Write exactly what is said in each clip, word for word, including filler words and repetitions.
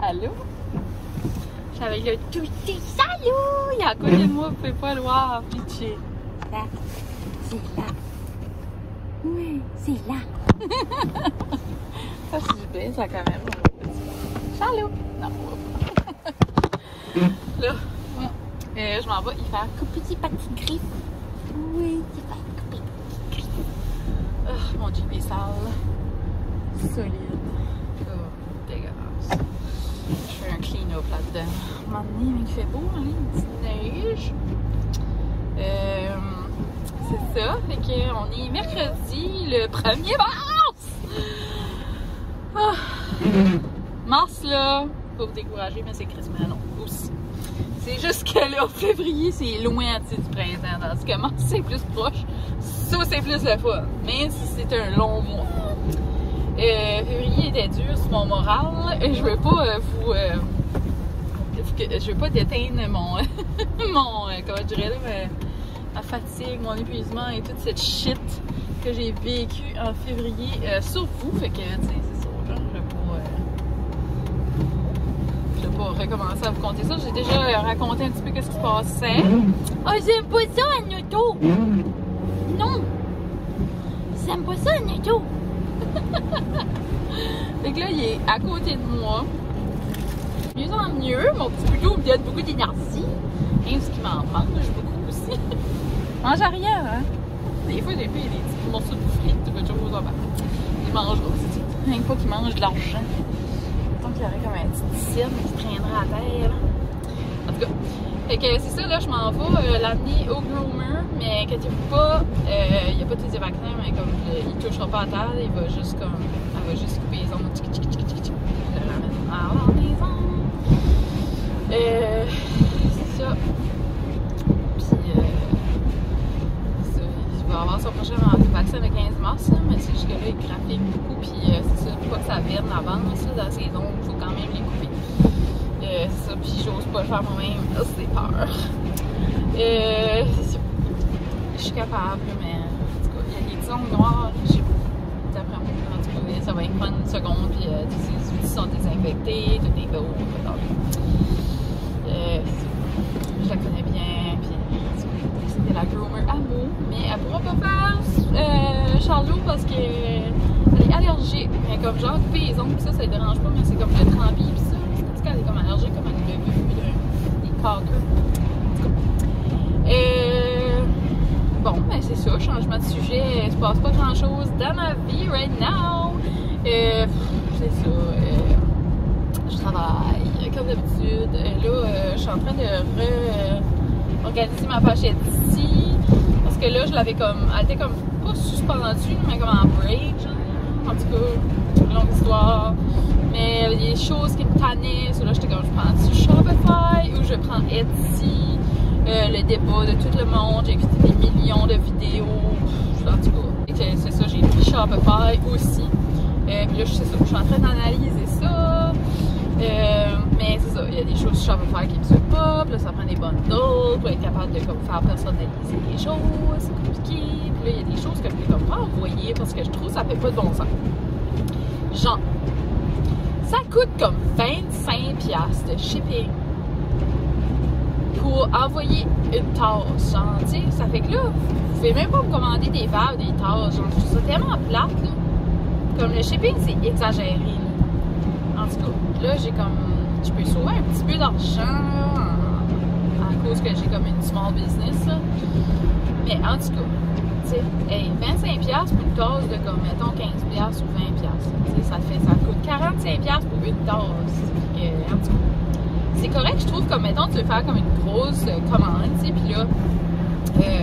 Allô? Je suis avec le touti. Salut! Il est à côté de moi, vous pouvez pas le voir. Puis tu es là. C'est là. Oui, c'est là. Ça, c'est bien, ça, quand même. Salut! Non, là, euh, je m'en vais y faire couper des petites griffes. Oui, c'est faire couper des petites griffes. Oh, mon Jeep est sale. Solide. Oh, dégueulasse. Je fais un clean-up là-dedans. À un moment donné, il fait beau, hein, une petite neige. Euh, c'est ça. Fait qu'on est mercredi, le premier mars! Ah. Mars, là, pas vous décourager, mais c'est Christmas, non. Aussi. C'est juste que là, en février, c'est loin du printemps. Tandis que mars, c'est plus proche. Ça, c'est plus le fun. Mais si c'est un long mois. Euh, février était dur sur mon moral. Je veux pas euh, vous. Euh, je veux pas déteindre mon. mon. Euh, comment je dirais là, ma, ma fatigue, mon épuisement et toute cette shit que j'ai vécu en février euh, sur vous. Fait que, tu sais, c'est ça. Là, je veux pas. Euh, je vais pas recommencer à vous conter ça. J'ai déjà raconté un petit peu qu'est-ce qui se passait. Ah, oh, j'aime pas ça en auto! Non! J'aime pas ça en auto! Fait que là, il est à côté de moi. Mieux en mieux, mon petit plutôt me donne beaucoup d'énergie. Et ce qui m'en mange beaucoup aussi. Mange à rien, hein? Des fois, j'ai fait des petits morceaux de frites, quelque chose en bas. Il mange aussi. Rien que pas qu'il mange de l'argent. Donc, il y aurait comme un petit cirque qui traînerait à terre. En tout cas, fait que c'est ça, là, je m'en vais euh, l'amener au groomer, mais inquiétez-vous pas, il euh, n'y a pas de des vaccins, mais comme euh, il touchera pas à terre, il va juste comme, elle va juste couper les ongles, tchic tchic tchic tchic tchic, je la ramène à la maison. Euh, c'est ça. Puis, euh, c'est ça, il va avoir son prochain vaccin le quinze mars, là, mais c'est juste que là, il graphique beaucoup, puis euh, c'est ça, pour pas que ça vienne l'avance, dans ses ongles, il faut quand même les couper. Euh, c'est ça, puis j'ose pas le faire moi-même, là, c'est peur. Euh, c'est ça. Je suis capable, mais en tout cas, il y a des petits ongles noirs, d'après moi, en tout cas, ça va y prendre une seconde, puis euh, ces outils sont désinfectés, tout est beau, euh, je la connais bien, puis c'était la groomer à mots, mais elle pourra pas faire euh, Charlot parce qu'elle est allergique. Mais comme genre, couper les ongles, ça, ça ne dérange pas, mais c'est comme le trembi, puis ça. Elle est comme allergique, comme elle a vu des caqueux. En tout cas. Euh, bon, ben c'est ça, changement de sujet. Il se passe pas grand chose dans ma vie right now. Euh, c'est ça. Euh, je travaille, comme d'habitude. Là, euh, je suis en train de réorganiser ma pochette ici. Parce que là, je l'avais comme. Elle était comme pas suspendue, mais comme en break. En tout cas, longue histoire. Mais il y avait des choses qui me tannaient. So là, j'étais comme, je prends-tu Shopify ou je prends Etsy? Euh, le débat de tout le monde. J'ai écouté des millions de vidéos. En tout cas, c'est ça, j'ai pris Shopify aussi. Euh, puis là, je, ça, je suis en train d'analyser ça. Euh, mais c'est ça, il y a des choses sur Shopify qui me suivent pas. Puis là, ça prend des bundles pour être capable de comme, faire personnaliser les choses. C'est compliqué. Puis là, il y a des choses que je peux comme pas envoyer parce que je trouve que ça fait pas de bon sens. Genre, ça coûte comme vingt-cinq piastres de shipping pour envoyer une tasse. Genre, tu sais, ça fait que là, vous pouvez même pas me commander des verres ou des tasses. Genre, je trouve ça tellement plate, là. Comme le shipping, c'est exagéré, là. En tout cas, là, j'ai comme. Je peux sauver un petit peu d'argent, là, à cause que j'ai comme une small business, là. Mais en tout cas, tu sais, hey, vingt-cinq piastres pour une tasse de comme, mettons, quinze piastres ou vingt piastres. Tu sais, ça fait, ça coûte quarante-cinq piastres pour une tasse. Et, en tout cas, c'est correct, je trouve, comme, mettons, tu veux faire comme une grosse euh, commande, tu sais, puis là, euh,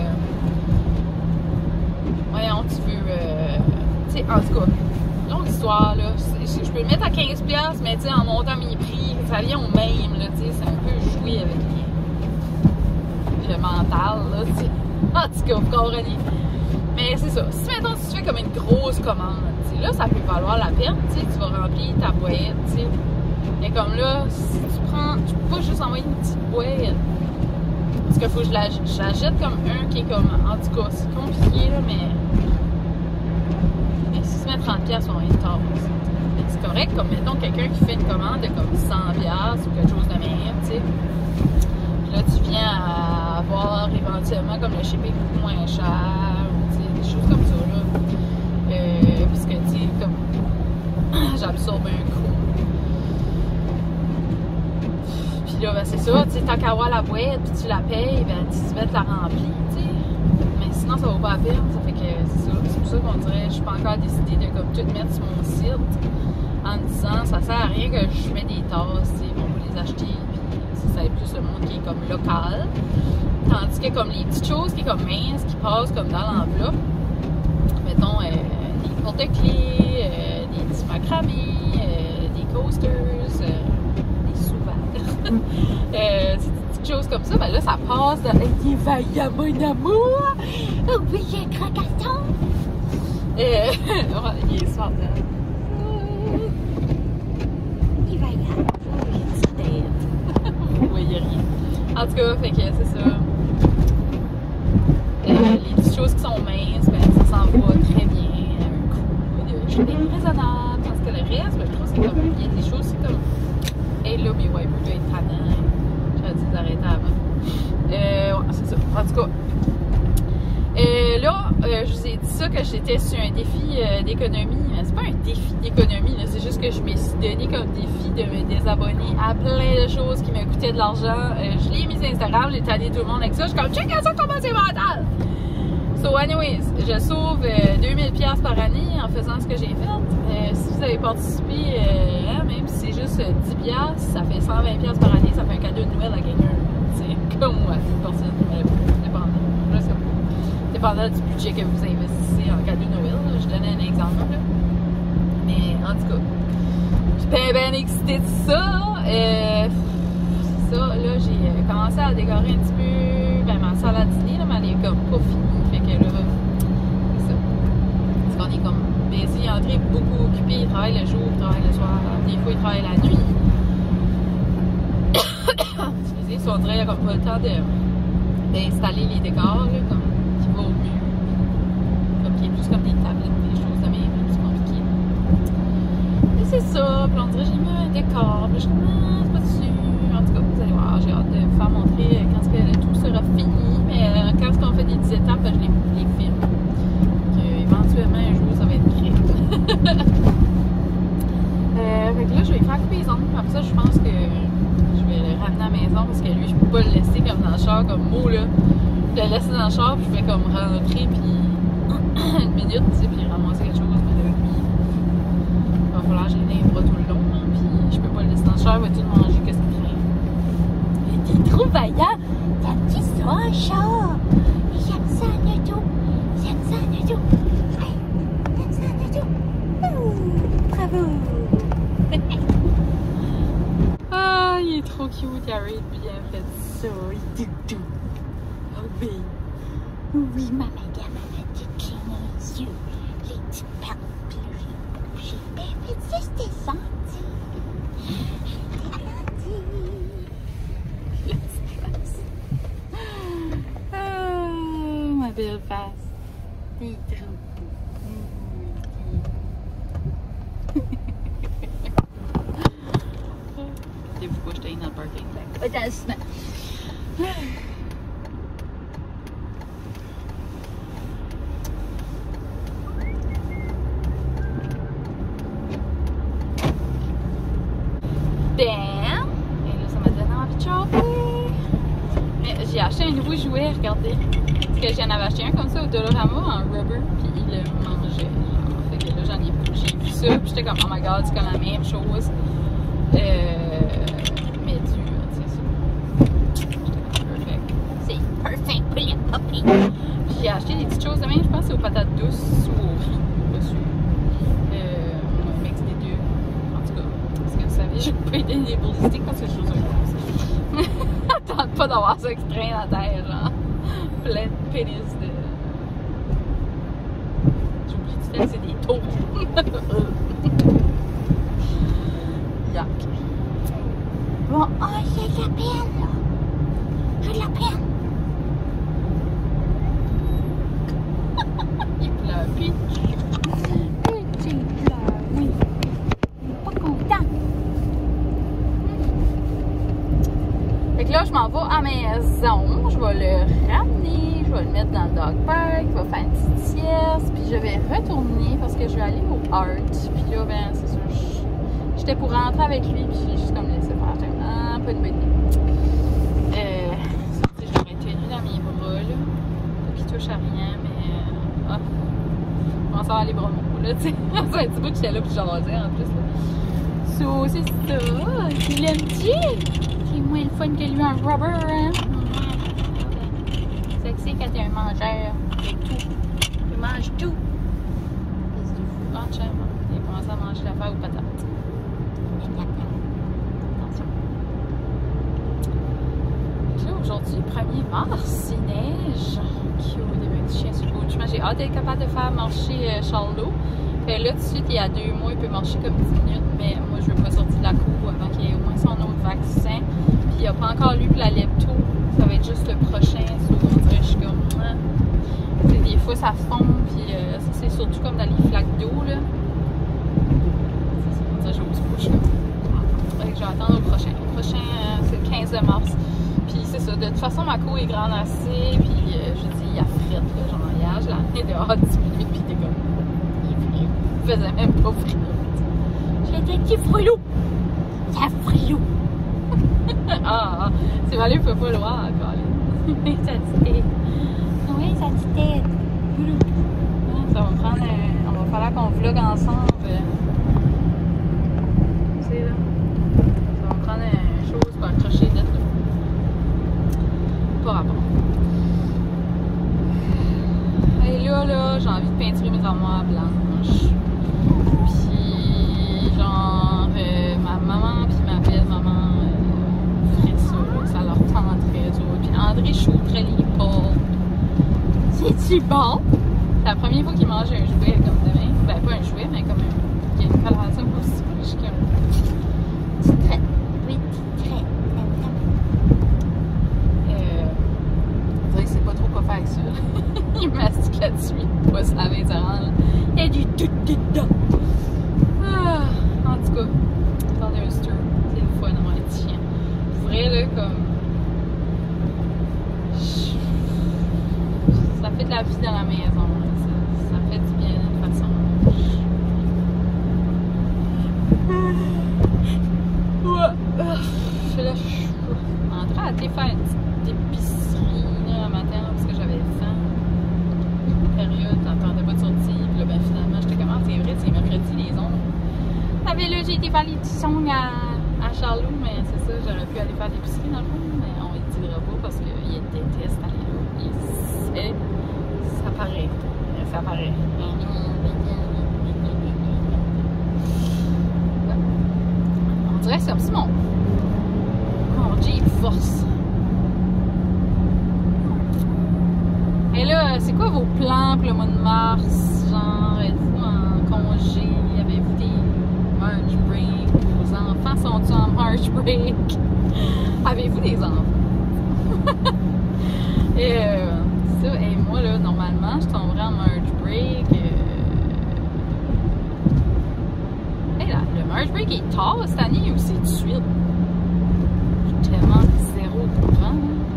voyons, tu veux, euh, tu sais, en tout cas, longue histoire, là, je peux le mettre à quinze piastres, mais tu sais, en montant mes prix, ça vient au même, là, tu sais, c'est un peu joué avec les, le mental, là, tu sais. En tout cas, vous comprenez. Mais c'est ça. Si maintenant si tu fais comme une grosse commande, tu sais, là, ça peut valoir la peine, tu sais, tu vas remplir ta boîte, tu sais. Mais comme là, si tu prends, tu peux pas juste envoyer une petite boîte. Parce qu'il faut que je la, je la jette comme un qui est comme, en tout cas, c'est compliqué, là, mais. Mais si tu mets trente piastres, on va y tasse. C'est correct. correct, comme mettons quelqu'un qui fait une commande de comme cent dollars ou quelque chose de même, tu sais. Là, tu viens à avoir éventuellement comme le shipping beaucoup moins cher, tu sais, des choses comme ça, là. Euh, puisque, tu sais, comme j'absorbe un coup. Puis là, ben, c'est ça, tu sais, tant qu'à avoir la boîte, puis tu la payes, ben, tu te la remplis, tu sais. Mais sinon, ça vaut pas la peine, ça fait que c'est ça. C'est pour ça qu'on dirait, je suis pas encore décidée de comme tout mettre sur mon site en disant, ça sert à rien que je mets des tasses, tu sais, on peut les acheter. Ça aide plus le monde qui est comme local. Tandis que comme les petites choses qui est comme minces, qui passent comme dans l'enveloppe, mettons euh, des porte-clés, euh, des petits macramés, euh, des coasters, euh, des sous-verres, euh, des petites choses comme ça, ben là ça passe dans des vaillants mon amour! Oh oui, j'ai un croque-carton! Euh, il est smart, là. Il va y avoir. Vous voyez rien. En tout cas, fait que c'est ça. Euh, les petites choses qui sont minces, ben, ça s'en va très bien. Un coup de shipping raisonnable. Parce que le reste, ben, je trouve que c'est comme. Il y a des choses, c'est comme. Hey là, mes wipers doivent être tannants. J'aurais dû les arrêter avant. Euh, ouais, c'est ça. En tout cas. Euh, là, euh, je vous ai dit ça que j'étais sur un défi euh, d'économie. C'est pas un défi d'économie, c'est juste que je me suis donné comme défi de me désabonner à plein de choses qui me coûtaient de l'argent. Euh, je l'ai mis sur Instagram, j'ai tanné tout le monde avec ça. Je suis comme, check ça comment c'est mental! So, anyways, je sauve euh, deux mille dollars par année en faisant ce que j'ai fait. Euh, si vous avez participé, euh, même si c'est juste dix dollars, ça fait cent vingt dollars par année, ça fait un cadeau de Noël à quelqu'un. C'est comme moi, une personne, euh, dépendant. Je sais pas. Dépendant du budget que vous investissez en cadeau de Noël. Là. Je donnais un exemple. Là. Mais en tout cas, je suis bien, bien excitée de ça. Euh, c'est ça, là, j'ai commencé à décorer un petit peu ben, ma salle à dîner, là, mais elle est comme pas finie. Fait que là, c'est ça. Parce qu'on est comme baisé, entré, beaucoup occupé. Il travaille le jour, il travaille le soir. Des fois, il travaille la nuit. Excusez, si on dirait qu'il n'y a comme pas le temps d'installer les décors, là, comme qui va au mieux. Comme qui est plus comme des tablettes, des choses de même, plus compliquées. Et c'est ça, puis on dirait j'ai mis un décor, puis je suis comme, ah, c'est pas sûr. En tout cas, vous allez voir, j'ai hâte de vous faire montrer quand que le tout sera fini, mais euh, quand on fait des petites étapes, je les, les filme. Donc, euh, éventuellement, un jour, ça va être prêt. euh, fait que là, je vais faire couper les ongles, comme ça, je pense que je vais le ramener à la maison, parce que lui, je peux pas le laisser comme dans le char, comme mot, là. Je le laisse dans le char, puis je vais comme rentrer, puis une minute, tu sais, puis ramasser quelque chose, mais là, lui, il va falloir que j'ai les bras tout le long, hein, puis je peux pas le laisser dans le char, il va tout manger, qu'est-ce qu'il traîne. Il est trop vaillant! T'aimes-tu ça, un chat? J'aime ça, un auto! J'aime ça, un auto! J'aime ça, un auto! Ouh, bravo! Ah, il est trop cute, Harry, bien fait ça, il est tout doux. Oh oui! Oui, ma madame, elle a des petits yeux, les petites pattes bleues. J'ai bien fait ça, je t'ai senti. Je t'ai senti. La petite face. Oh, ma belle face. T'es trop beau. T'es pourquoi je t'ai dans le parking? Dans le ciment. Ben, et là, ça m'a donné envie de choper. Mais j'ai acheté un nouveau jouet, regardez. Parce que j'en avais acheté un comme ça au Dollarama en rubber, puis il le mangeait. Genre. Fait que là, j'en ai j'ai vu ça, puis j'étais comme, oh my god, c'est comme la même chose. Euh, mais dur, c'est ça. J'étais comme perfect. C'est perfect pour les puppy. Puis j'ai acheté des petites choses de même, je pense que c'est aux patates douces ou au riz, pas sûr. Euh, un mix des deux. En tout cas, parce que vous savez, je peux pas aider des ballistiques parce que je suis un gros. Attends pas d'avoir ça qui traîne à terre, genre. Plein de pénis de. J'oublie de faire, c'est des taux. Yuck. Bon, oh, j'ai de la peine, là. J'ai de la peine. Il pleure, puis. Il pleure, oui. Pas à la maison, je vais le ramener, je vais le mettre dans le dog park, il va faire une petite sieste, puis je vais retourner parce que je vais aller au art. Puis là, ben, c'est sûr, j'étais pour rentrer avec lui, puis j'ai juste comme laissé faire. J'étais vraiment pas une bonne idée. Euh, je l'aurais tenu dans mes bras, là, pas qu'il touche à rien, mais. Euh, ah, je commence à avoir les bras mous, là, tu sais. Ça fait un petit bout que j'étais là, puis j'en jasais en plus, là. So, c'est ça. Il l'aime-tu? C'est moins le fun que lui un rubber, hein? C'est que c'est quand t'es un mangeur de tout. Tu manges tout. Qu'est-ce que tu fous? Ah, tiens, il a commencé à manger l'affaire aux patates. Attention. Là, aujourd'hui, premier mars, il neige. Cute, des petits chiens sur le coach. J'ai hâte d'être capable de faire marcher euh, Charlot. Fait là, tout de suite, il y a deux mois, il peut marcher comme dix minutes, mais moi, je veux pas sortir de la cour avant qu'il ait au moins son autre vaccin. Puis il n'y a pas encore lu que la lepto, ça va être juste le prochain. Souvent, on dirait que je suis comme. Hein. Des fois, ça fond, puis euh, ça, c'est surtout comme dans les flaques d'eau, là. C'est ça, on dirait que j'ose pas, je suis comme. Fait que je vais attendre au prochain. Le prochain, euh, c'est le quinze mars. Puis c'est ça, de toute façon, ma cour est grande assez, puis euh, je dis, il y a frette, là. Genre, hier, je l'ai amené dehors dix minutes, puis t'es comme. Il faisait même pas frit. J'ai un petit frelou. C'est un frelou. Ah, c'est Valérie peut pas le voir encore. Oui, sa petite tête. Oui, sa petite tête. Ça va me prendre un... On va falloir qu'on vlog ensemble. Tu sais, là. Ça va me prendre une chose pour accrocher d'être là. Pas rapport. Et là, là, j'ai envie de peinturer mes armoires blanches. Puis, genre, euh, ma maman puis ma belle-maman euh, ferait ça, là, ça leur tenterait, ça. Puis André chaufferait les portes. C'est-tu bon? C'est la première fois qu'il mange un jouet comme demain. Ben, pas un jouet, mais comme un. Il y a une coloration aussi. Je suis comme. C'est très. Oui, très. Euh. On dirait que c'est pas trop quoi faire avec ça. Il mastique là-dessus, il va se laver, ça rend. Il y a du tout dedans. Ah, en tout cas, Thunderster, c'est le fun d'avoir un petit chien. Pour vrai, là, comme. Ça fait de la vie dans la maison. Là. Ça, ça fait du bien d'une façon. Ouais. Je suis là, je suis en train de faire une petite épicerie là, le matin parce que j'avais faim. Période, t'entendais pas de sortie. Puis là, ben finalement, j'étais comme, ah, c'est vrai, c'est mercredi, les ongles. Ah, ben là, j'ai été faire les petits ongles à, à Charlot, mais c'est ça, j'aurais pu aller faire l'épicerie dans le fond, mais on ne dira pas parce qu'il déteste aller là. Il sait, ça paraît. Ça paraît. On dirait que c'est comme si mon, mon Jeep force. Et là, c'est quoi vos plans pour le mois de mars? Genre, êtes-vous en congé? Avez-vous des March break? Vos enfants sont-ils en March break? Avez-vous des enfants? Et euh, ça, et moi, là, normalement, je tomberais en March break. Euh... Et là, le March break est tard cette année ou c'est tout de suite? Je suis tellement zéro au courant.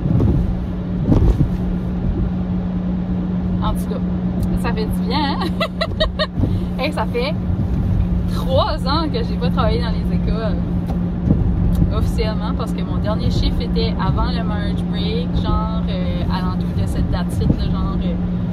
En tout cas, ça fait du bien, hein? Hey, ça fait trois ans que j'ai pas travaillé dans les écoles. Officiellement, parce que mon dernier chiffre était avant le March break, genre euh, alentour de cette date-ci, genre euh,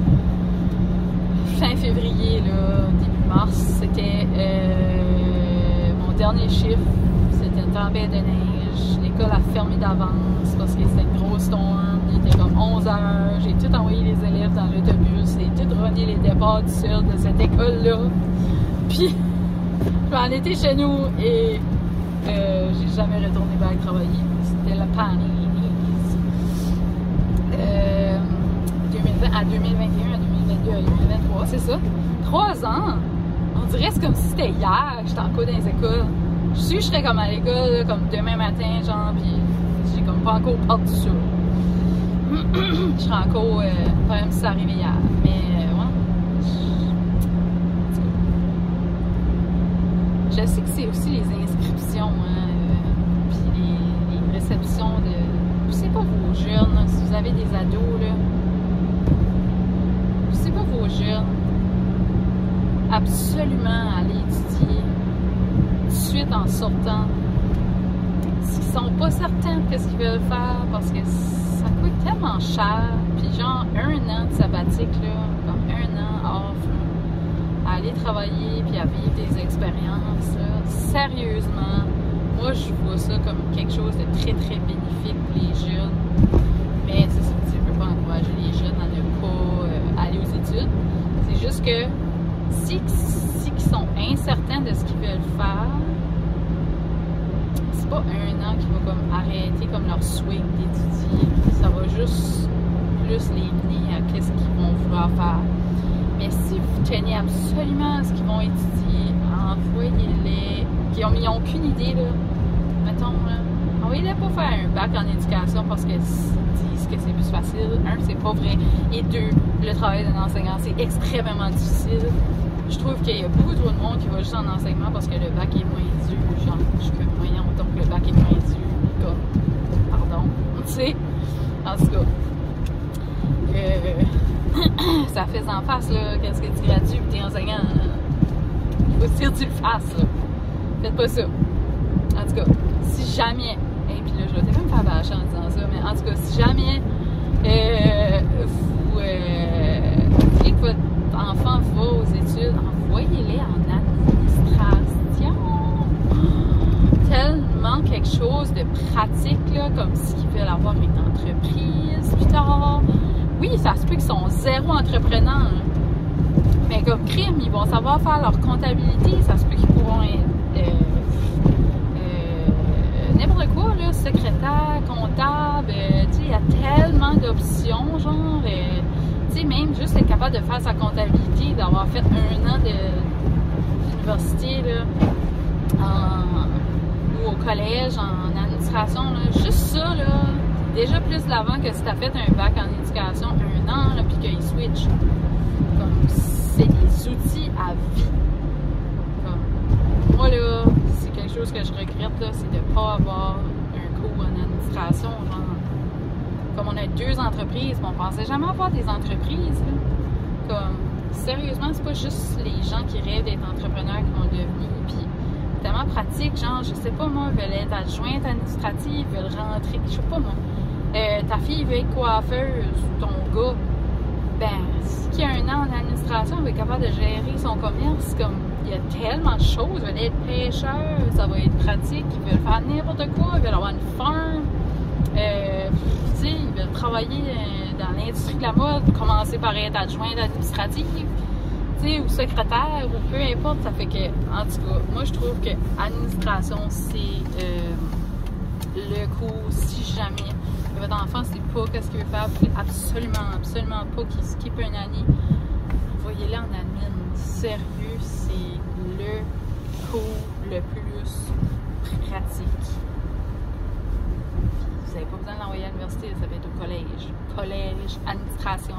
fin février, là, début mars. C'était euh, mon dernier chiffre, c'était une tempête de neige. L'école a fermé d'avance parce que c'était une grosse storm. Il était comme onze heures. J'ai tout envoyé les élèves dans l'autobus et tout runné les départs du sud de cette école-là. Puis, je m'en étais chez nous et euh, j'ai jamais retourné vers travailler. C'était la panique. Euh, deux mille vingt, à deux mille vingt et un, à deux mille vingt-deux, à deux mille vingt-trois, c'est ça. Trois ans. On dirait que c'est comme si c'était hier que j'étais en cours dans les écoles. Je suis, je serais comme à l'école, comme demain matin, genre, pis j'ai comme pas encore par-dessus ça. Je serais encore, euh, pas même si ça arrivait hier. Mais, euh, ouais. Je sais que c'est aussi les inscriptions, hein, euh, puis les, les réceptions de. poussez pas vos jeunes, là, si vous avez des ados, là. Poussez pas vos jeunes. Absolument à aller étudier tout de suite en sortant. S'ils sont pas certains de ce qu'ils veulent faire, parce que ça coûte tellement cher, puis genre un an de sabbatique, là, comme un an off, là, à aller travailler, puis à vivre des expériences, là, sérieusement, moi je vois ça comme quelque chose de très très bénéfique pour les jeunes. Mais c'est ça, tu peux pas encourager les jeunes à ne pas euh, aller aux études. C'est juste que si, si ils sont incertains de ce qu'ils veulent faire, c'est pas un an qui va comme arrêter comme leur swing d'étudier. Ça va juste plus les mener à qu'est-ce qu'ils vont vouloir faire. Mais si vous tenez absolument à ce qu'ils vont étudier, envoyez-les, qui ont mis aucune idée, là, mettons, là, envoyez-les pas faire un bac en éducation parce qu'ils disent que c'est plus facile. Un, c'est pas vrai. Et deux, le travail d'un enseignant, c'est extrêmement difficile. Je trouve qu'il y a beaucoup trop de monde qui va juste en enseignement parce que le bac est moins dur. Genre, je suis comme, voyons, donc le bac est moins dur. Comme, pardon. Tu sais, en tout cas, euh, ça fait en face, là, qu'est-ce que tu gradues et t'es enseignant. Il faut dire que tu le fasses, là. Faites pas ça. En tout cas, si jamais, et puis là, je vais peut-être me faire bâcher en disant ça, mais en tout cas, si jamais euh, vous euh, voulez que votre enfant va aux études, envoyez-les en administration. Tellement quelque chose de pratique, là, comme s'ils veulent avoir une entreprise plus tard. Oui, ça se peut qu'ils sont zéro entrepreneurs, mais comme crime, ils vont savoir faire leur comptabilité. Ça se peut qu'ils pourront être euh, euh, n'importe quoi, là, secrétaire, comptable. Euh, tu sais, il y a tellement d'options, genre. Euh, tu sais, même juste être capable de faire sa comptabilité, d'avoir fait un an d'université, là, en, ou au collège, en administration, là, juste ça, là, déjà plus de l'avant que si tu as fait un bac en éducation un an, là, puis qu'il switch. Comme, c'est des outils à vie. Comme, moi, là, c'est quelque chose que je regrette, là, c'est de ne pas avoir un cours en administration, genre. Comme on a deux entreprises, on pensait jamais avoir des entreprises. Là. Comme, sérieusement, c'est pas juste les gens qui rêvent d'être entrepreneurs qui vont le devenir. Puis, tellement pratique, genre, je sais pas moi, veulent être adjointe administrative, veulent rentrer, je sais pas moi. Euh, ta fille veut être coiffeuse, ton gars, ben, qui a un an en administration, va être capable de gérer son commerce. Comme, il y a tellement de choses. Ils veulent être pêcheurs, ça va être pratique. Ils veulent faire n'importe quoi, ils veulent avoir une ferme. Euh, tu sais, ils veulent travailler dans l'industrie de la mode, commencer par être adjointe administrative, tu sais, ou secrétaire, ou peu importe. Ça fait que, en tout cas, moi, je trouve que administration, c'est euh, le cours, si jamais votre enfant ne sait pas qu'est-ce qu'il veut faire, vous voulez absolument, absolument pas qu'il skippe une année, envoyez-le en admin. Sérieux, c'est le cours le plus pratique. Vous n'avez pas besoin de l'envoyer à l'université, ça va être au collège. Collège, administration.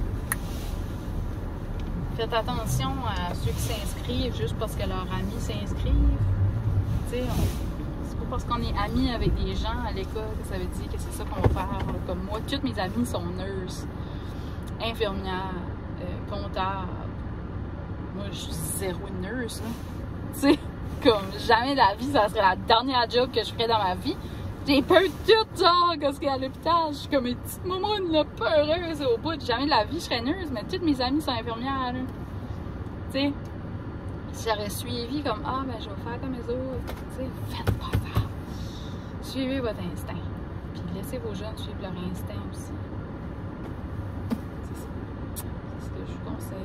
Faites attention à ceux qui s'inscrivent juste parce que leurs amis s'inscrivent. Tu sais, c'est pas parce qu'on est amis avec des gens à l'école que ça veut dire que c'est ça qu'on va faire. Comme moi, toutes mes amies sont nurses, infirmières, euh, comptables. Moi, je suis zéro nurse. Tu sais, comme jamais de la vie, ça serait la dernière job que je ferais dans ma vie. J'ai peur de tout, genre, quand je suis à l'hôpital. Je suis comme une petite maman, là, peureuse au bout. Jamais de la vie, je serais nurse, mais toutes mes amies sont infirmières, là. Tu sais, si j'aurais suivi comme, ah, ben, je vais faire comme les autres. Tu sais, faites pas ça. Suivez votre instinct. Puis laissez vos jeunes suivre leur instinct aussi. C'est ça. C'est ce que je vous conseille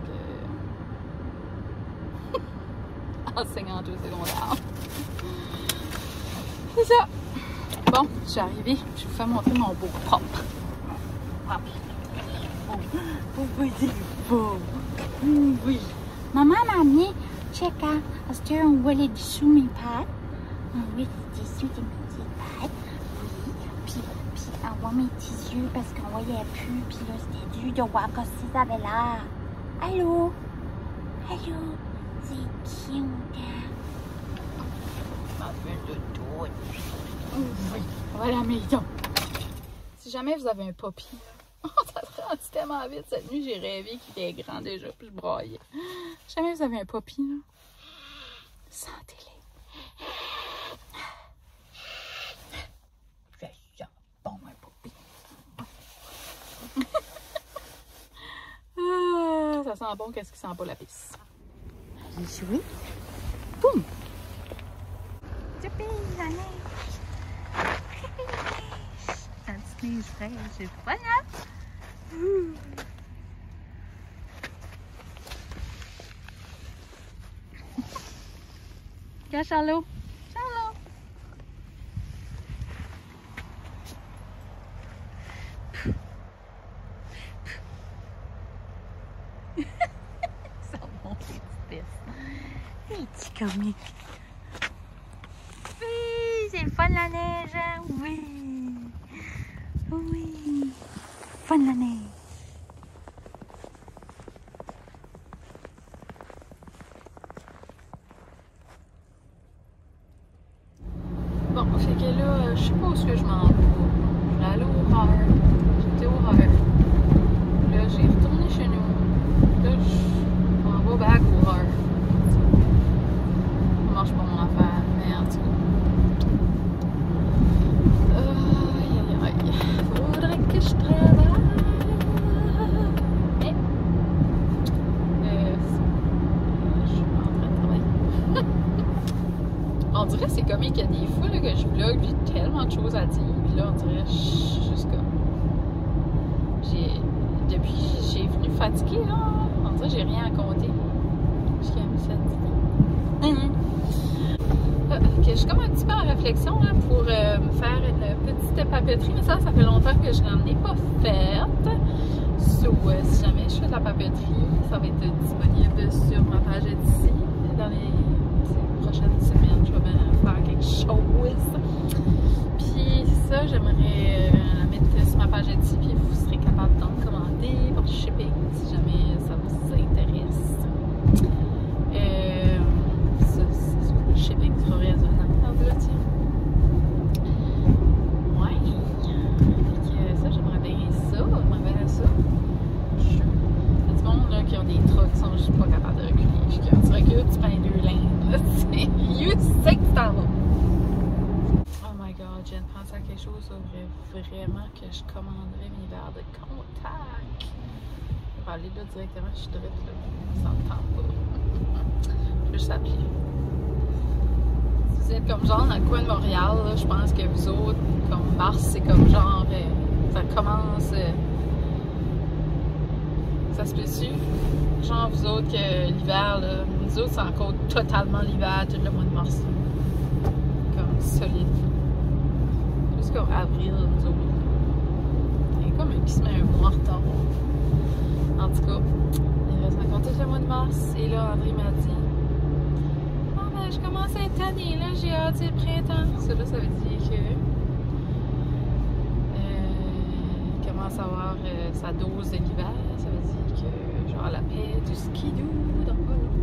en tant que enseignante au secondaire. C'est ça. Bon, je suis arrivée. Je vais vous faire montrer mon beau propre. Oh, oh, oui, c'est beau. Oui. Maman m'a amené, check out, parce qu'on voit les dessous mes pattes. On voit les dessous de mes petites pattes. Oui. Puis, puis on voit mes petits yeux parce qu'on voyait plus. Puis là, c'était dur de voir comme si ça avait l'air. Allô? Allô? C'est cute, hein? Ma belle de tout. Oui, on va à la maison. Si jamais vous avez un poppy, ça se rend tellement vite. Cette nuit, j'ai rêvé qu'il était grand déjà, puis je broyais. Si jamais vous avez un poppy, là, sentez-les. Ça sent bon, un poppy. Ah, ça sent bon, qu'est-ce qui sent pas la pisse? Allez jouer. Boum! Youpi, la neige! Youpi, la neige! La petite neige fraîche, c'est fun, hein? Ouh. Regarde Charlot! Charlot! Ça monte les petites pistes. Les petits comiques. Oui, c'est le fun la neige, hein? Oui! Oui! Fun la neige! Bon, fait que là, je sais pas où est-ce que je m'en vais. Je vais aller au Heur. J'étais au Heur. Là, j'ai retourné chez nous. Là, je m'en vais back au Heur. Ça marche pas mon affaire, mais en tout cas. Aïe, aïe, aïe. Faudrait que je travaille. Mais. Euh, je suis pas en train de travailler. On dirait que c'est comique qu'il y a des fois là, que je vlog, j'ai tellement de choses à dire. Puis là, on dirait, je suis juste comme. J'ai. Depuis que j'ai venu fatiguée, là, on dirait que j'ai rien à compter. Je suis comme fatiguée. Euh, que je suis comme un petit peu en réflexion là, pour euh, me faire une petite papeterie. Mais ça, ça fait longtemps que je n'en ai pas faite. So, euh, si jamais je fais de la papeterie, ça va être disponible sur ma page Etsy dans les. Prochaine semaine, je vais bien faire quelque chose. Puis ça, j'aimerais euh, la mettre sur ma page Etsy, puis vous serez capable d'en commander par shipping si jamais ça vous intéresse. Euh, ça, le shipping sera raisonnable, là, tiens. Ouais. Fait que ça, j'aimerais bien ça. J'aimerais bien ça. Il y a du monde là, qui ont des trucs qui sont juste pas capables de reculer. Puis quand tu recules, tu prends les deux lignes. You sais que tu t'en vas. Oh my god, je viens de penser à quelque chose. Ça faudrait vraiment que je commanderais mes verres de contact. Je vais aller là directement, je suis direct là. Ça me tente pas. Je vais juste appeler. Si vous êtes comme genre dans le coin de Montréal, là, je pense que vous autres, comme mars, c'est comme genre. Euh, ça commence. Euh, ça se peut-tu? Genre vous autres que l'hiver, là. Nous autres, c'est encore totalement l'hiver, tout le mois de mars. Comme solide. Jusqu'au avril, nous autres. Il y a comme un qui se met un mois en retard. En tout cas, il reste encore tout le mois de mars. Et là, André m'a dit oh, ben, je commence à être tannée, là, j'ai hâte, c'est le printemps. Ça, là, ça veut dire que. Euh, il commence à avoir euh, sa dose de l'hiver. Ça veut dire que, genre, la paix du skidoo dans pas là.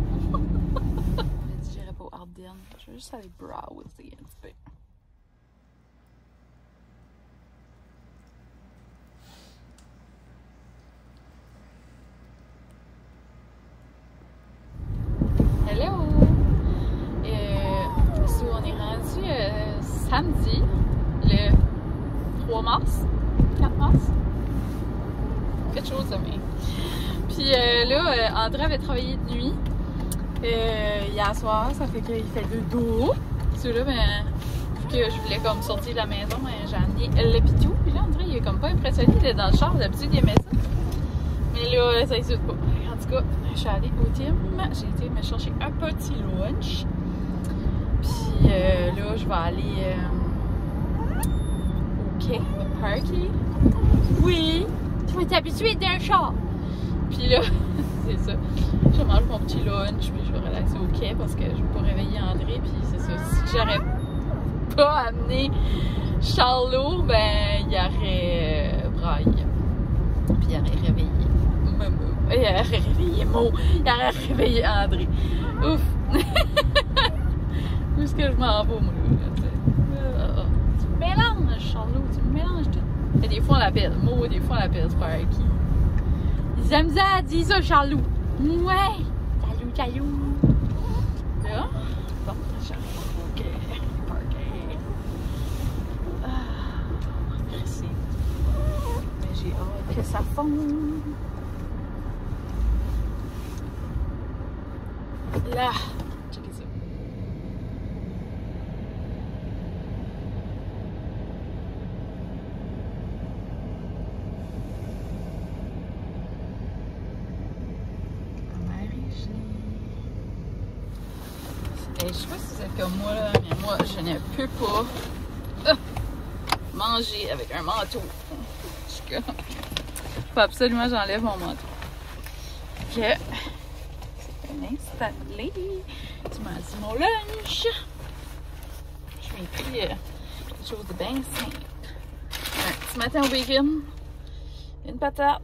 Je dirais pas Ardennes. Je vais juste aller browser un petit peu. Hello! Euh, so on est rendu euh, samedi, le trois mars, quatre mars. Quelque chose de même. Puis euh, là, euh, André avait travaillé de nuit. Euh, hier soir, ça fait qu'il fait le dos. Celui-là, ben, vu que je voulais comme sortir de la maison, ben, j'ai amené le pitou. Puis là, André, il est comme pas impressionné, il est dans le char. D'habitude, il aimait ça. Mais là, ça ne pas. En tout cas, je suis allée au Tim. J'ai été me chercher un petit lunch. Puis euh, là, je vais aller euh, au quai, au parking. Oui! Tu vas t'habituer d'un char. Puis là, c'est ça. Je mange mon petit lunch, puis je vais relaxer au quai parce que je vais pas réveiller André. Puis c'est ça. Si j'aurais pas amené Charlot, ben, il aurait euh, braillé. Puis il aurait réveillé Momo. Il aurait réveillé Mo. Il aurait réveillé André. Ouf! Où est-ce que je m'en vais, moi, là? Tu me mélanges, Charlot. Tu me mélanges tout. Et des fois, on l'appelle Mo, des fois, on l'appelle Sparky. Zamza, dis ça, Charlot. Ouais. Salut, salut. Là, bon, j'arrive. Ok. Parking. Ah, merci. Mais j'ai hâte que ça fonde. Là, checkez ça. Ma mère est gelée. Je sais pas si vous êtes comme moi, là, mais moi, je ne peux pas ah, manger avec un manteau. Je faut absolument que j'enlève mon manteau. Ok. Installé. Tu m'as dit mon lunch. Je m'ai pris euh, quelque chose de bien simple. Un petit matin au bacon, une patate,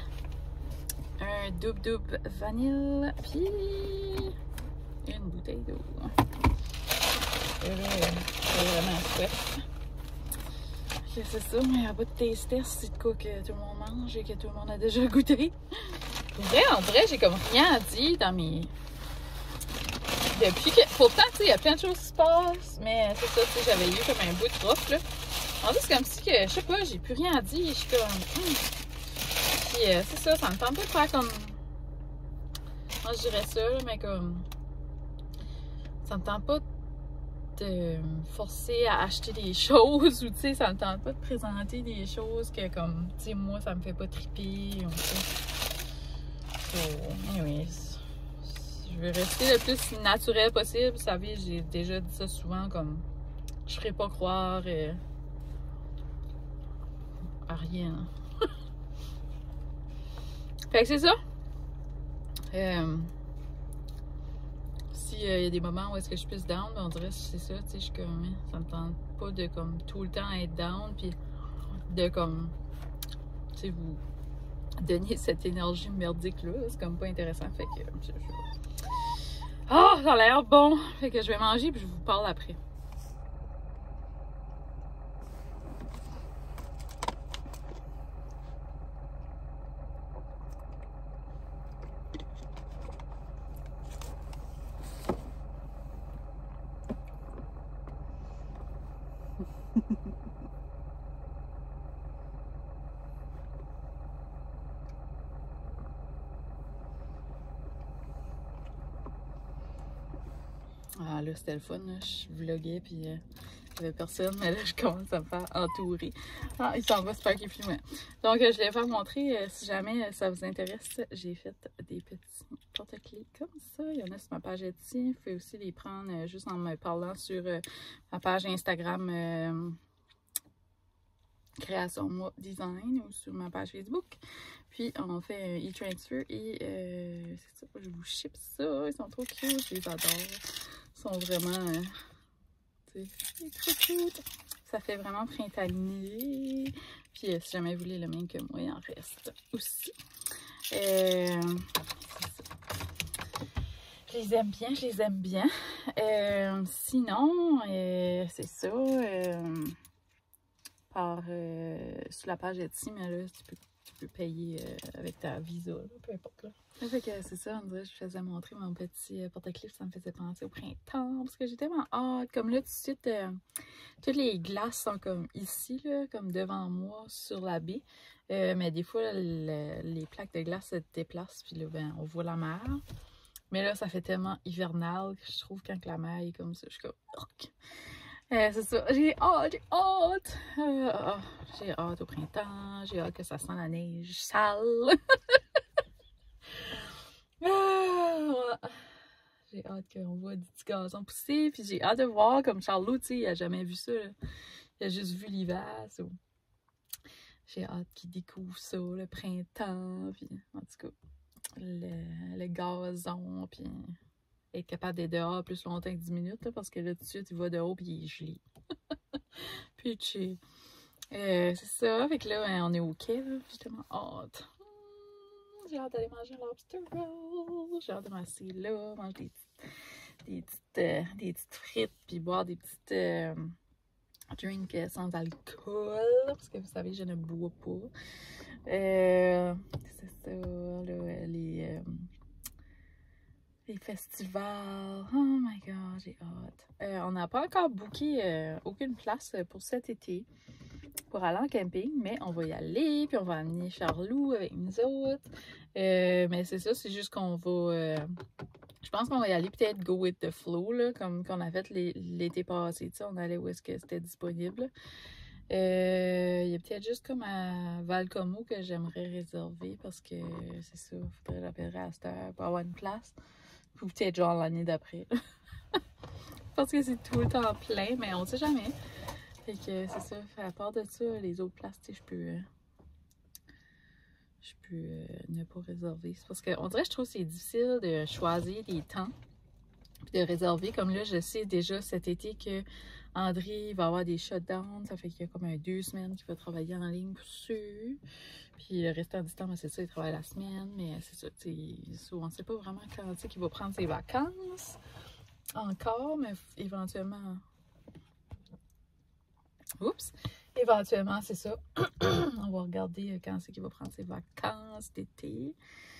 un double double vanille, puis une bouteille d'eau. Et là, j'ai vraiment soif. C'est ça, mais à bout de taster, c'est de quoi que tout le monde mange et que tout le monde a déjà goûté. Pour vrai, en vrai, j'ai comme rien dit dans mes. Depuis que. Pourtant, tu sais, il y a plein de choses qui se passent, mais c'est ça, tu sais, j'avais eu comme un bout de rough, là. En fait, c'est comme si que, je sais pas, j'ai plus rien dit. Je suis comme. Hum. Puis, euh, c'est ça, ça me tente pas de faire comme. Moi, je dirais ça, là, mais comme. Ça me tente pas de me forcer à acheter des choses ou, tu sais, ça me tente pas de présenter des choses que, comme, tu sais, moi, ça me fait pas triper. Ou, so, anyways. Je veux rester le plus naturel possible. Vous savez, j'ai déjà dit ça souvent, comme je ferai pas croire euh, à rien. Fait que c'est ça. Euh, S'il y a des moments où est-ce que je suis plus down, ben on dirait que c'est ça, tu sais, je suis comme, ça me tente pas de comme tout le temps être down, puis de comme, tu sais, vous donner cette énergie merdique là, c'est comme pas intéressant. Fait que je, je... Ah, oh, ça a l'air bon! Fait que je vais manger puis je vous parle après. Ah là, c'était le fun, là. Je vloguais puis euh, il n'y avait personne, mais là, je commence à me faire entourer. Ah, il s'en va, super qu'il plus loin. Donc, euh, je vais vous montrer, euh, si jamais euh, ça vous intéresse, j'ai fait des petits porte-clés comme ça. Il y en a sur ma page Etsy. Vous pouvez aussi les prendre euh, juste en me parlant sur euh, ma page Instagram euh, Création Moi Design ou sur ma page Facebook. Puis, on fait un e-transfer et euh, c'est ça, je vous ship ça. Ils sont trop cute, je les adore. Ils sont vraiment, euh, tu sais, trop cute. Ça fait vraiment printanier. Puis, euh, si jamais vous voulez le même que moi, il en reste aussi. Euh, je les aime bien, je les aime bien. Euh, sinon, euh, c'est ça. Euh, par euh, sur la page Etsy, mais là, tu peux, tu peux payer euh, avec ta Visa, là, peu importe. Là. Fait que c'est ça, on dirait que je faisais montrer mon petit euh, porte-clés, ça me faisait penser au printemps, parce que j'ai tellement hâte. Comme là, tout de suite, euh, toutes les glaces sont comme ici, là, comme devant moi, sur la baie. Euh, mais des fois, là, le, les plaques de glace se déplacent, puis là, ben, on voit la mer. Mais là, ça fait tellement hivernal que je trouve quand la mer est comme ça, je suis comme... Ork. Euh, c'est ça, j'ai hâte, j'ai hâte. Euh, oh, j'ai hâte au printemps, j'ai hâte que ça sente la neige sale. Ah, j'ai hâte qu'on voit des petits gazons pousser, puis j'ai hâte de voir comme Charlot, tu sais, il a jamais vu ça. Là. Il a juste vu l'hiver. So. J'ai hâte qu'il découvre ça, le printemps, puis en tout cas, le, le gazon, puis être capable d'être dehors plus longtemps que dix minutes, là, parce que là, tout de suite, il va dehors, puis il est gelé. Puis, tu euh, c'est ça, fait que là, on est au quai, là, j'ai tellement hâte. J'ai hâte d'aller manger un lobster roll. J'ai hâte de m'asseoir là, manger des petites, des petites, euh, des petites frites, puis boire des petites, euh, drink sans alcool, parce que vous savez, je ne bois pas. Euh, c'est ça, là, les, euh, les festivals. Oh my god, j'ai hâte. Euh, on n'a pas encore booké euh, aucune place pour cet été pour aller en camping, mais on va y aller, puis on va amener Charlot avec nous autres. Euh, mais c'est ça, c'est juste qu'on va... Euh, je pense qu'on va y aller peut-être go with the flow, là, comme qu'on a fait l'été passé. On allait où est-ce que c'était disponible. Euh, il y a peut-être juste comme à Valcomo que j'aimerais réserver parce que c'est ça, il faudrait que j'appellerais à cette heure pour avoir une place. Ou peut-être genre l'année d'après. Parce que c'est tout le temps plein, mais on ne sait jamais. Fait que c'est ça, à part de ça, les autres places, tu sais, je peux... Euh, je peux euh, ne pas réserver. C'est parce qu'on dirait que je trouve que c'est difficile de choisir des temps puis de réserver. Comme là, je sais déjà cet été que André va avoir des shutdowns. Ça fait qu'il y a comme un deux semaines qu'il va travailler en ligne pour sûr. Puis le restant du temps, c'est ça, il travaille la semaine. Mais c'est ça, tu sais, on ne sait pas vraiment quand c'est qu'il va prendre ses vacances encore, mais éventuellement... Oups! Éventuellement, c'est ça. On va regarder quand c'est qu'il va prendre ses vacances d'été.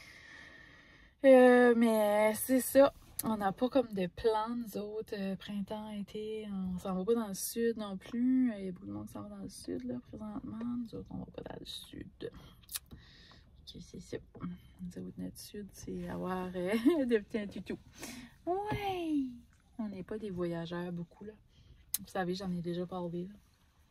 Euh, mais c'est ça. On n'a pas comme de plans, nous autres, euh, printemps, été. On s'en va pas dans le sud non plus. Il y a beaucoup de monde qui s'en va dans le sud, là, présentement. Nous autres, on va pas dans le sud. Ok, c'est ça. Nous autres, notre sud, c'est avoir euh, des petits tutus. Ouais! On n'est pas des voyageurs beaucoup, là. Vous savez, j'en ai déjà parlé, là.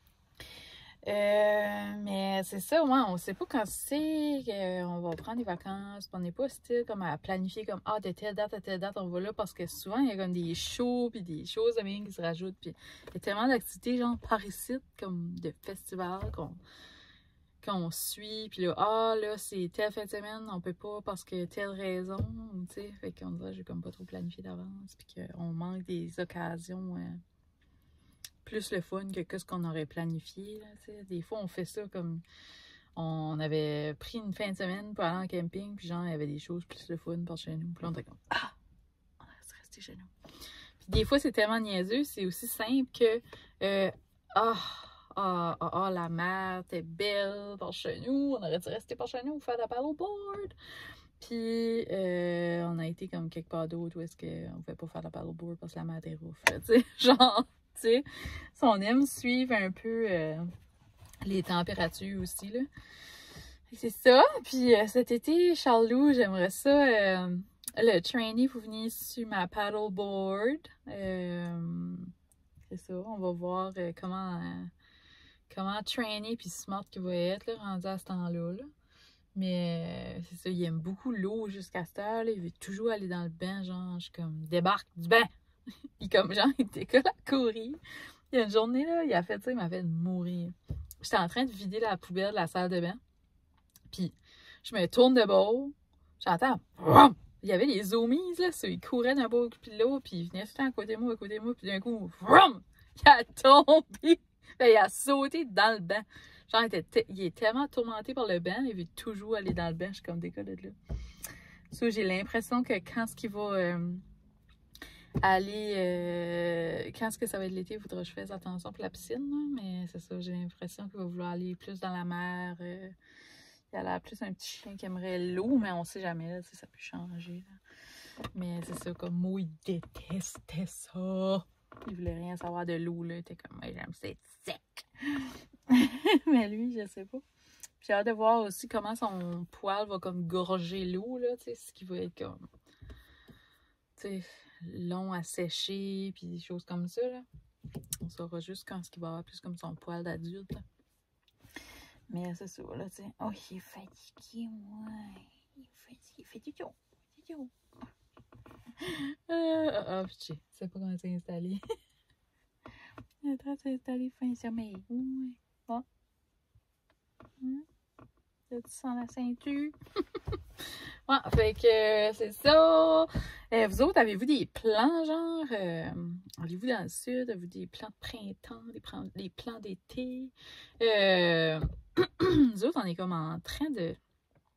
Euh, mais c'est ça, ouais, on sait pas quand c'est qu'on va prendre des vacances. On n'est pas style comme à planifier comme ah, de telle date à telle date, on va là parce que souvent il y a comme des shows puis des choses de même qui se rajoutent. Puis il y a tellement d'activités genre par ici, comme de festivals qu'on qu'on suit. Puis là, ah, là, c'est telle fin de semaine, on peut pas parce que telle raison, tu sais. Fait qu'on dirait que j'ai comme pas trop planifié d'avance. Puis qu'on manque des occasions. Euh, plus le fun que ce qu'on aurait planifié. Là, des fois, on fait ça comme... On avait pris une fin de semaine pour aller en camping, puis genre, il y avait des choses plus le fun par chez nous. Puis là, on était comme... Ah! On reste resté chez nous. Puis des fois, c'est tellement niaiseux, c'est aussi simple que... Euh, ah! Ah, ah, ah, la mer était belle par chez nous. On aurait dû rester par chez nous pour faire de la paddleboard. Puis, euh, on a été comme quelque part d'autre où est-ce qu'on ne pouvait pas faire de la paddleboard parce que la mer était rough. Tu sais, genre... Tu sais, si on aime suivre un peu euh, les températures aussi, là. C'est ça. Puis euh, cet été, Charlot, j'aimerais ça, euh, le trainer pour venir sur ma paddleboard. Euh, c'est ça, on va voir euh, comment, euh, comment trainer puis smart qu'il va être, là, rendu à ce temps-là, là. Mais euh, c'est ça, il aime beaucoup l'eau jusqu'à cette heure, là. Il veut toujours aller dans le bain, genre, je suis comme, débarque du bain! Puis comme genre, il était là à courir. Il y a une journée, là, il a fait ça, il m'a fait mourir. J'étais en train de vider la poubelle de la salle de bain. Puis je me tourne de bord. J'entends... Il y avait des zoomies, là, ça, il courait d'un bord puis de l'autre, puis il venait tout le temps à côté de moi, à côté de moi, puis d'un coup, vroom, il a tombé. Ben, il a sauté dans le bain. Genre, il, était il est tellement tourmenté par le bain, il veut toujours aller dans le bain. Je suis comme décolle de là. So, j'ai l'impression que quand ce qu'il va... Euh, aller, euh, quand est-ce que ça va être l'été, il faudra que je fasse attention pour la piscine, là, mais c'est ça, j'ai l'impression qu'il va vouloir aller plus dans la mer. Euh, il a l'air plus un petit chien qui aimerait l'eau, mais on sait jamais, là, ça peut changer. Là. Mais c'est ça, comme moi, il détestait ça. Il voulait rien savoir de l'eau, là. Il était comme, moi, j'aime ça être sec. Mais lui, je sais pas. J'ai hâte de voir aussi comment son poil va comme gorger l'eau, là, tu sais, ce qui va être comme, tu sais, long à sécher, puis des choses comme ça, là. On saura juste quand il va avoir plus comme son poil d'adulte, là. Mais c'est ça, là, tu sais. Oh, il est fatigué, moi. Il est fatigué. Il fait du tout. Il fait du tout. Euh, ah, oh, je sais pas comment s'installer. Il est en train de s'installer fin sommeil. Ouais. Bon. Hum. Là, tu sens la ceinture. Ouais, fait que c'est ça. Euh, vous autres, avez-vous des plans, genre? Euh, allez-vous dans le sud? Avez-vous des plans de printemps, des plans, des plans d'été? Euh, nous autres, on est comme en train de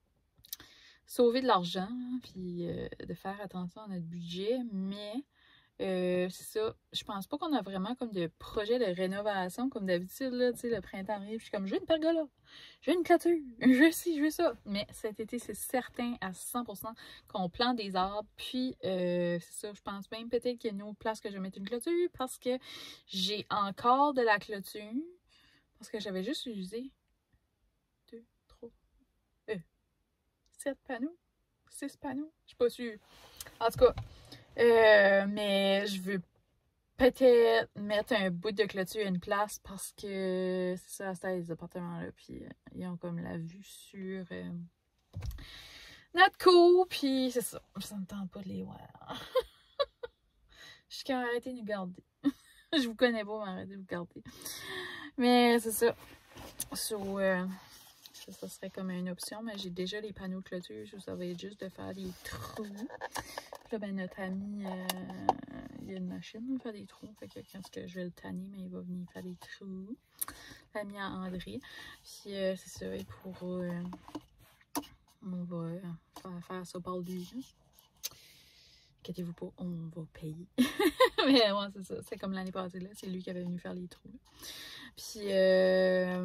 sauver de l'argent, puis euh, de faire attention à notre budget, mais Euh, c'est ça. Je pense pas qu'on a vraiment comme de projet de rénovation comme d'habitude, là, tu sais, le printemps arrive, je suis comme, je veux une pergola, je veux une clôture, je veux ci, je veux ça. Mais cet été, c'est certain à cent pour cent qu'on plante des arbres, puis euh, c'est ça, je pense même peut-être qu'il y a une autre place que je vais mettre une clôture parce que j'ai encore de la clôture, parce que j'avais juste usé deux, trois, euh, sept panneaux, six panneaux, je suis pas sûre. En tout cas, euh, mais je veux peut-être mettre un bout de clôture à une place parce que c'est ça, c'est les appartements-là, puis euh, ils ont comme la vue sur euh, notre cour, puis c'est ça, ça me tente pas de les voir. Je suis quand même arrêtée de nous garder. Je vous connais pas, mais arrêtez de vous garder. Mais c'est ça. So, euh, ça, ça serait comme une option, mais j'ai déjà les panneaux de clôture, so ça va être juste de faire des trous. Puis là, ben, notre ami, euh, il y a une machine pour faire des trous. Fait que quand que je vais le tanner, mais il va venir faire des trous. L'ami à André. Puis euh, c'est ça, et pour. Euh, on va euh, faire, faire ça par lui. Inquiétez-vous pas, on va payer. Mais ouais, c'est ça. C'est comme l'année passée, là. C'est lui qui avait venu faire les trous. Puis, euh...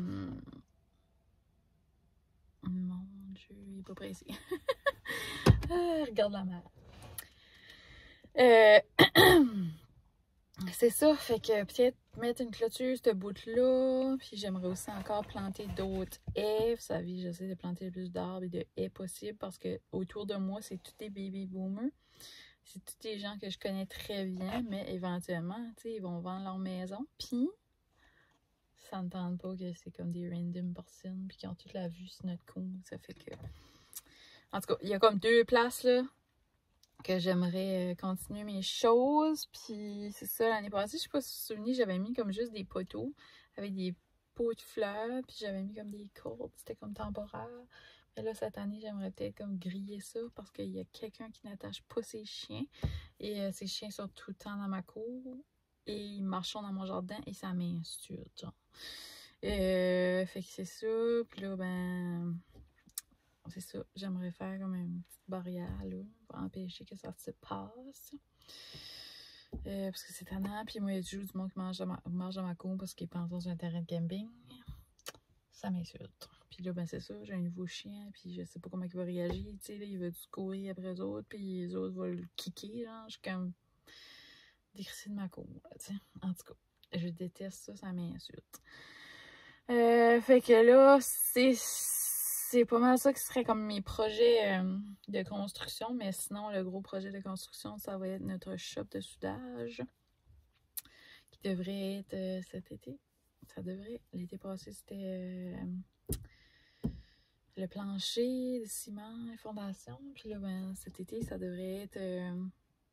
mon Dieu, il est pas pressé. Ah, regarde la mer. Euh... c'est ça. Fait que peut-être mettre une clôture, ce bout-là. Puis j'aimerais aussi encore planter d'autres haies. Vous savez, j'essaie de planter le plus d'arbres et de haies possible parce que autour de moi, c'est tous des baby boomers. C'est tous des gens que je connais très bien, mais éventuellement, tu sais, ils vont vendre leur maison. Puis, ça ne tente pas que c'est comme des random personnes, puis qui ont toute la vue sur notre cour. Ça fait que... En tout cas, il y a comme deux places, là, que j'aimerais continuer mes choses. Puis, c'est ça, l'année passée, je sais pas si vous vous souvenez, j'avais mis comme juste des poteaux avec des pots de fleurs, puis j'avais mis comme des cordes. C'était comme temporaire. Mais là, cette année, j'aimerais peut-être comme griller ça parce qu'il y a quelqu'un qui n'attache pas ses chiens. Et euh, ses chiens sont tout le temps dans ma cour. Et ils marchent dans mon jardin et ça m'insulte, genre. Euh, fait que c'est ça. Puis là, ben... C'est ça. J'aimerais faire comme une petite barrière, là, pour empêcher que ça se passe. Euh, parce que c'est tannant. Puis moi, il y a toujours du monde qui mange dans ma, marche dans ma cour parce qu'ils pensent dans un terrain de camping. Ça m'insulte. Puis là, ben c'est ça, j'ai un nouveau chien, puis je sais pas comment il va réagir, tu sais, là, il va du courir après les autres, puis les autres vont le kicker, genre, je suis comme décrissée de ma cour, tu sais. En tout cas, je déteste ça, ça m'insulte. Euh, fait que là, c'est c'est pas mal ça qui serait comme mes projets euh, de construction, mais sinon, le gros projet de construction, ça va être notre shop de soudage, qui devrait être euh, cet été. Ça devrait. L'été passé, c'était euh, le plancher, le ciment, les fondations. Puis là, ben, cet été, ça devrait être euh,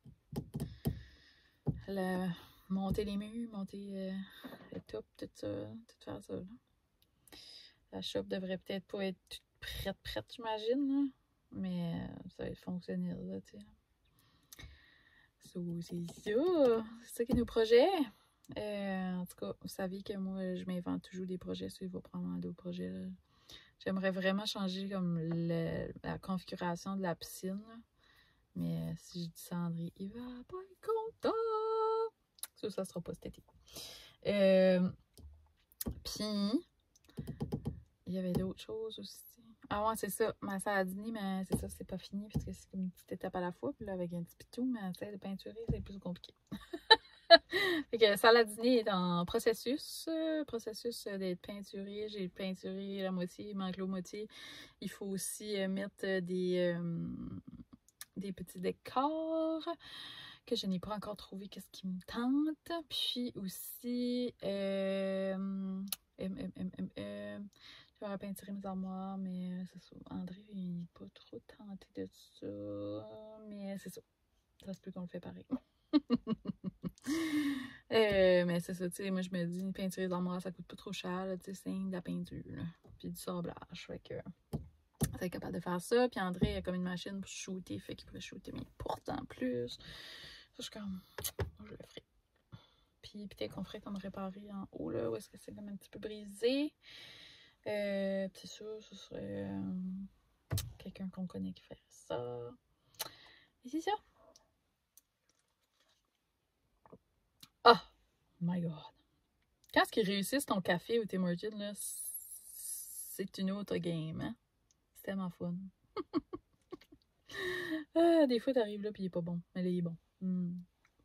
le, monter les murs, monter euh, le top, tout ça, tout faire ça. Là. La shop devrait peut-être pas être toute prête, prête, j'imagine. Mais euh, ça va être fonctionnel, là, tu sais. So, c'est ça. C'est ça qui est nos projets. Euh, en tout cas, vous savez que moi, je m'invente toujours des projets, ça, il va prendre d'autres projets. J'aimerais vraiment changer comme le, la configuration de la piscine. Là. Mais si je dis ça à André, il va pas être content. Ça, ça sera pas cet été. Euh, Puis, il y avait d'autres choses aussi. Ah ouais, c'est ça. Ma salle à dîner, mais c'est ça, c'est pas fini parce que c'est comme une petite étape à la fois. Puis là, avec un petit pitou, mais tu sais, de peinturer, c'est plus compliqué. Fait que la salle à dîner est en processus, euh, processus euh, d'être peinturé. J'ai peinturé la moitié, il manque l'autre moitié. Il faut aussi euh, mettre euh, des, euh, des petits décors que je n'ai pas encore trouvé qu'est-ce qui me tente. Puis aussi, euh, hum, hum, hum, hum, hum, je vais peinturer mes armoires, mais c'est ça. André, il n'est pas trop tenté de ça, mais c'est ça. Ça se peut qu'on le fait pareil. euh, mais c'est ça, tu sais, moi je me dis, une peinture d'armoire, ça coûte pas trop cher, tu sais, c'est de la peinture, là, puis du sablage, fait que c'est capable de faire ça, puis André a comme une machine pour shooter, fait qu'il pourrait shooter mes portes en plus. Ça, je suis comme, je le ferai. Puis peut-être qu'on ferait comme réparer en haut, là, où est-ce que c'est comme un petit peu brisé. Euh, puis c'est sûr, ce serait euh, quelqu'un qu'on connaît qui ferait ça. Et c'est ça. My God. Quand est-ce qu'ils réussissent ton café ou tes Hortons, là, c'est une autre game, hein? C'est tellement fun. Ah, des fois, t'arrives là, puis il est pas bon. Mais là, il est bon. Mm.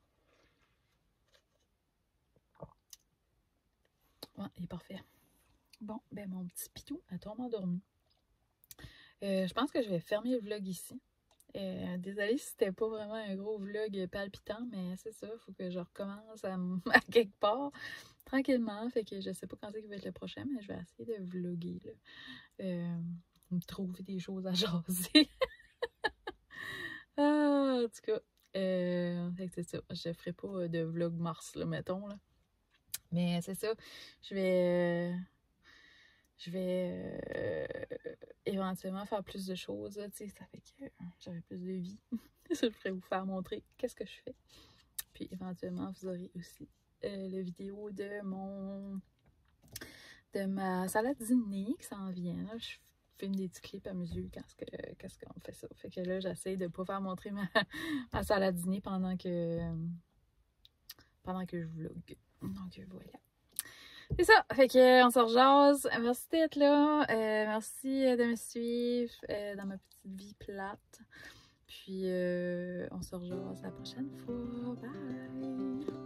Ouais, il est parfait. Bon, ben mon petit pitou a tombé endormi. Euh, je pense que je vais fermer le vlog ici. Euh, désolée si c'était pas vraiment un gros vlog palpitant, mais c'est ça, il faut que je recommence à, à quelque part tranquillement. Fait que je sais pas quand c'est qu'il va être le prochain, mais je vais essayer de vlogger, là. Euh, me trouver des choses à jaser. Ah, en tout cas, euh, fait que c'est ça. Je ferai pas de vlog mars, là, mettons, là. Mais c'est ça, je vais... Euh, je vais euh, éventuellement faire plus de choses, tu sais, ça fait que euh, j'aurai plus de vie. Je pourrais vous faire montrer qu'est-ce que je fais. Puis éventuellement, vous aurez aussi euh, la vidéo de mon... de ma salade dîner qui s'en vient. Là. Je filme des petits clips à mesure quand qu'est-ce qu'on fait ça. Fait que là, j'essaie de ne pas faire montrer ma, ma salade dîner pendant que euh, pendant que je vlog. Donc voilà. C'est ça, fait que on se rejase. Merci d'être là, euh, merci de me suivre euh, dans ma petite vie plate. Puis euh, on se rejase la prochaine fois. Bye!